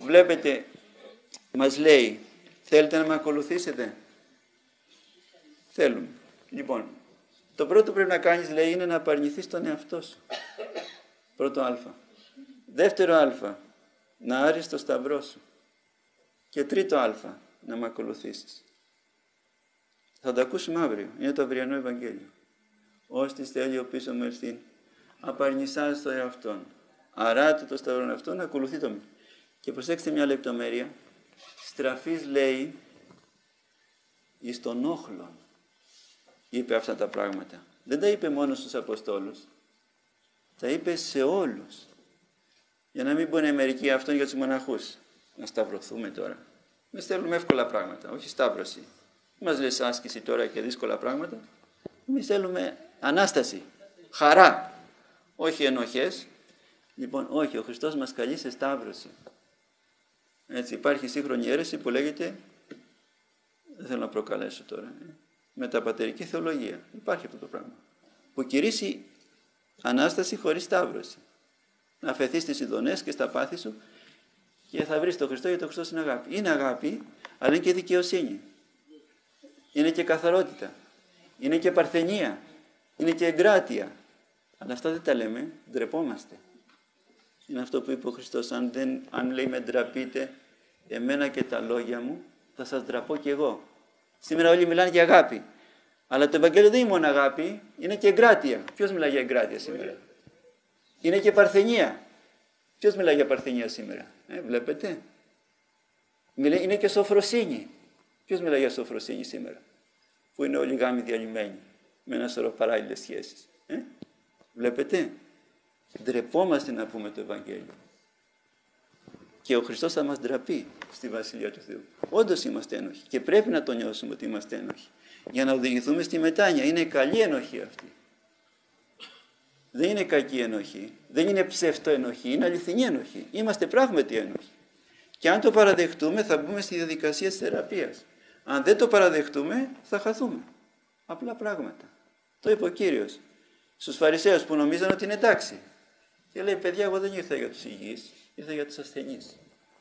βλέπετε, μας λέει, θέλετε να με ακολουθήσετε? Θέλουμε. Λοιπόν, το πρώτο που πρέπει να κάνεις, λέει, είναι να απαρνηθείς τον εαυτό σου. Πρώτο α. Δεύτερο α, να άρεις το σταυρό σου. Και τρίτο α, να με ακολουθήσεις. Θα το ακούσουμε αύριο. Είναι το αυριανό Ευαγγέλιο. Ώστις θέλει ο πίσω μου ελθύν, απαρνησάς το εαυτόν. Αράτε το σταυρόν αυτόν, ακολουθεί το με. Και προσέξτε μια λεπτομέρεια. Στραφής, λέει, εις τον όχλον. Είπε αυτά τα πράγματα. Δεν τα είπε μόνο στους Αποστόλους. Τα είπε σε όλους. Για να μην πούνε μερικοί αυτόν για τους μοναχούς. Να σταυρωθούμε τώρα. Εμείς θέλουμε εύκολα πράγματα, όχι σταύρωση. Μας λες άσκηση τώρα και δύσκολα πράγματα. Εμείς θέλουμε Ανάσταση, χαρά, όχι ενοχές. Λοιπόν, όχι, ο Χριστός μας καλεί σε σταύρωση. Έτσι, υπάρχει σύγχρονη αίρεση που λέγεται, δεν θέλω να προκαλέσω τώρα, μεταπατερική θεολογία. Υπάρχει αυτό το πράγμα. Που κηρύσσει Ανάσταση χωρίς σταύρωση. Να αφαιθείς στις ειδονές και στα πάθη σου και θα βρεις τον Χριστό, γιατί ο Χριστός είναι αγάπη. Είναι αγάπη, αλλά είναι και δικαιοσύνη. Είναι και καθαρότητα. Είναι και παρθενία. Είναι και εγκράτεια. Αλλά αυτά δεν τα λέμε, ντρεπόμαστε. Είναι αυτό που είπε ο Χριστός, αν λέει με ντραπείτε εμένα και τα λόγια μου, θα σας ντραπώ κι εγώ. Σήμερα όλοι μιλάνε για αγάπη. Αλλά το Ευαγγέλιο δεν είναι μόνο αγάπη, είναι και εγκράτεια. Ποιος μιλάει για εγκράτεια σήμερα? Είναι και παρθενία. Ποιος μιλάει για παρθενία σήμερα? Βλέπετε. Είναι και σοφροσύνη. Ποιος μιλάει για σοφροσύνη σήμερα? Που είναι όλοι γάμοι διαλυμένοι, με ένα σωρό παράλληλες σχέσεις. Βλέπετε. Ντρεπόμαστε να πούμε το Ευαγγέλιο. Και ο Χριστός θα μας ντραπεί στη Βασιλεία του Θεού. Όντως είμαστε ένοχοι και πρέπει να το νιώσουμε ότι είμαστε ένοχοι. Για να οδηγηθούμε στη μετάνοια. Είναι καλή ενοχή αυτή. Δεν είναι κακή ενοχή. Δεν είναι ψευτοενοχή. Είναι αληθινή ενοχή. Είμαστε πράγματι ένοχοι. Και αν το παραδεχτούμε θα μπούμε στη διαδικασία της θεραπείας. Αν δεν το παραδεχτούμε θα χαθούμε. Απλά πράγματα. Το είπε ο Κύριος στους Φαρισαίους που νομίζαν ότι είναι εντάξει. Και λέει, παιδιά, εγώ δεν ήρθα για τους υγιείς, ήρθα για τους ασθενείς.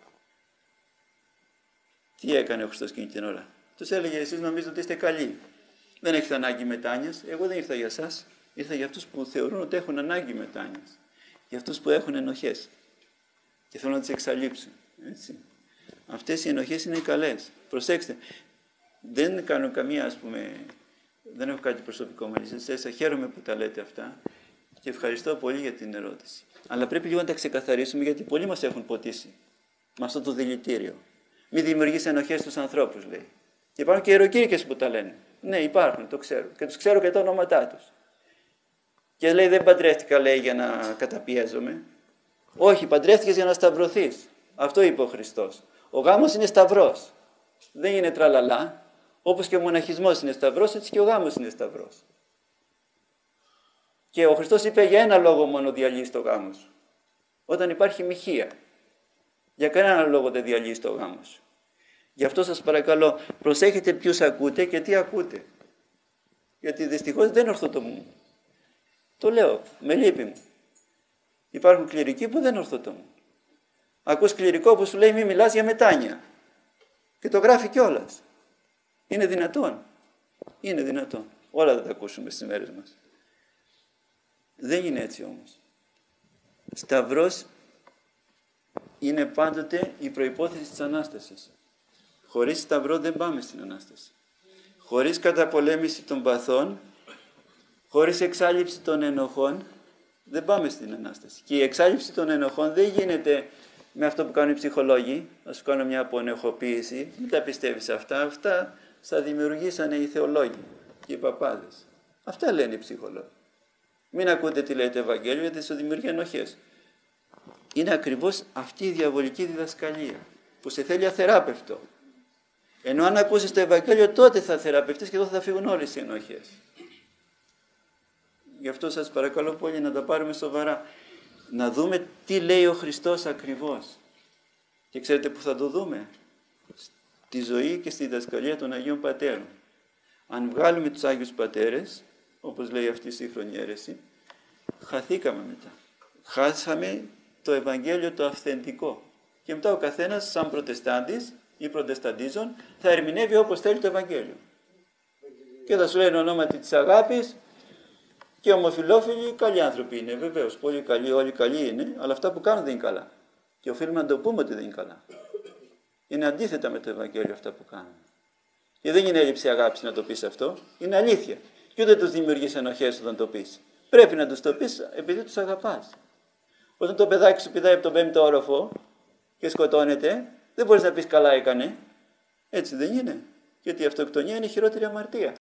Τι έκανε ο Χριστός εκείνη την ώρα? Τους έλεγε, εσείς νομίζετε ότι είστε καλοί. Δεν έχετε ανάγκη μετάνοιας. Εγώ δεν ήρθα για εσάς. Ήρθα για αυτούς που θεωρούν ότι έχουν ανάγκη μετάνοιας. Για αυτούς που έχουν ενοχές. Και θέλουν να τις εξαλείψουν. Έτσι. Αυτές οι ενοχές είναι καλές. Προσέξτε. Δεν κάνω καμία, ας πούμε, δεν έχω κάτι προσωπικό μαζί σας. Χαίρομαι που τα λέτε αυτά. Και ευχαριστώ πολύ για την ερώτηση. Αλλά πρέπει λίγο να τα ξεκαθαρίσουμε, γιατί πολλοί μας έχουν ποτίσει με αυτό το δηλητήριο. Μην δημιουργείς ενοχές στους ανθρώπους, λέει. Και υπάρχουν και ιεροκήρυκες που τα λένε. Ναι, υπάρχουν, το ξέρω. Και τους ξέρω και τα ονόματά τους. Και λέει, δεν παντρεύτηκα, λέει, για να καταπιέζομαι. Όχι, παντρεύτηκες για να σταυρωθείς. Αυτό είπε ο Χριστός. Ο γάμος είναι σταυρός. Δεν είναι τραλαλά. Όπως και ο μοναχισμός είναι σταυρός, έτσι και ο γάμος είναι σταυρός. Και ο Χριστός είπε, για ένα λόγο μόνο διαλύεις το γάμο σου. Όταν υπάρχει μοιχεία. Για κανένα λόγο δεν διαλύεις το γάμο σου. Γι' αυτό σας παρακαλώ, προσέχετε ποιους ακούτε και τι ακούτε. Γιατί δυστυχώς δεν ορθοτομούν. Το λέω, με λύπη μου. Υπάρχουν κληρικοί που δεν ορθοτομούν. Ακούς κληρικό που σου λέει, μη μιλάς για μετάνοια. Και το γράφει κιόλας. Είναι δυνατόν? Είναι δυνατόν. Όλα θα τα ακούσουμε στις μέρες μας. Δεν είναι έτσι όμως. Σταυρός είναι πάντοτε η προϋπόθεση της Ανάστασης. Χωρίς σταυρό δεν πάμε στην Ανάσταση. Χωρίς καταπολέμηση των παθών, χωρίς εξάλληψη των ενοχών, δεν πάμε στην Ανάσταση. Και η εξάλληψη των ενοχών δεν γίνεται με αυτό που κάνουν οι ψυχολόγοι. Να σου κάνω μια απονεχοποίηση. Μην τα πιστεύεις αυτά. Αυτά θα δημιουργήσανε οι θεολόγοι και οι παπάδες. Αυτά λένε οι ψυχολόγοι. Μην ακούτε τι λέει το Ευαγγέλιο, γιατί σου δημιουργεί ενοχές. Είναι ακριβώς αυτή η διαβολική διδασκαλία που σε θέλει αθεράπευτο. Ενώ αν ακούσεις το Ευαγγέλιο, τότε θα θεραπευτείς και τότε θα φύγουν όλες οι ενοχές. Γι' αυτό σας παρακαλώ πολύ να τα πάρουμε σοβαρά. Να δούμε τι λέει ο Χριστός ακριβώς. Και ξέρετε που θα το δούμε? Στη ζωή και στη διδασκαλία των Αγίων Πατέρων. Αν βγάλουμε τους Άγιους Πατέρες, όπως λέει αυτή η σύγχρονη αίρεση, χαθήκαμε μετά. Χάσαμε το Ευαγγέλιο το αυθεντικό. Και μετά ο καθένας, σαν προτεστάντης ή προτεσταντίζων, θα ερμηνεύει όπως θέλει το Ευαγγέλιο. Και θα σου λένε ονόματι της αγάπης, και ομοφυλόφιλοι καλοί άνθρωποι είναι, βεβαίως. Πολύ καλοί, όλοι καλοί είναι, αλλά αυτά που κάνουν δεν είναι καλά. Και οφείλουμε να το πούμε ότι δεν είναι καλά. Είναι αντίθετα με το Ευαγγέλιο αυτά που κάνουν. Και δεν είναι έλλειψη αγάπης να το πεις αυτό, είναι αλήθεια. Και ούτε τους δημιουργείς ενοχές όταν το πεις. Πρέπει να τους το πεις επειδή τους αγαπάς. Όταν το παιδάκι σου πηδάει από τον 5ο όροφο και σκοτώνεται, δεν μπορείς να πεις καλά έκανε. Έτσι δεν είναι. Γιατί η αυτοκτονία είναι η χειρότερη αμαρτία.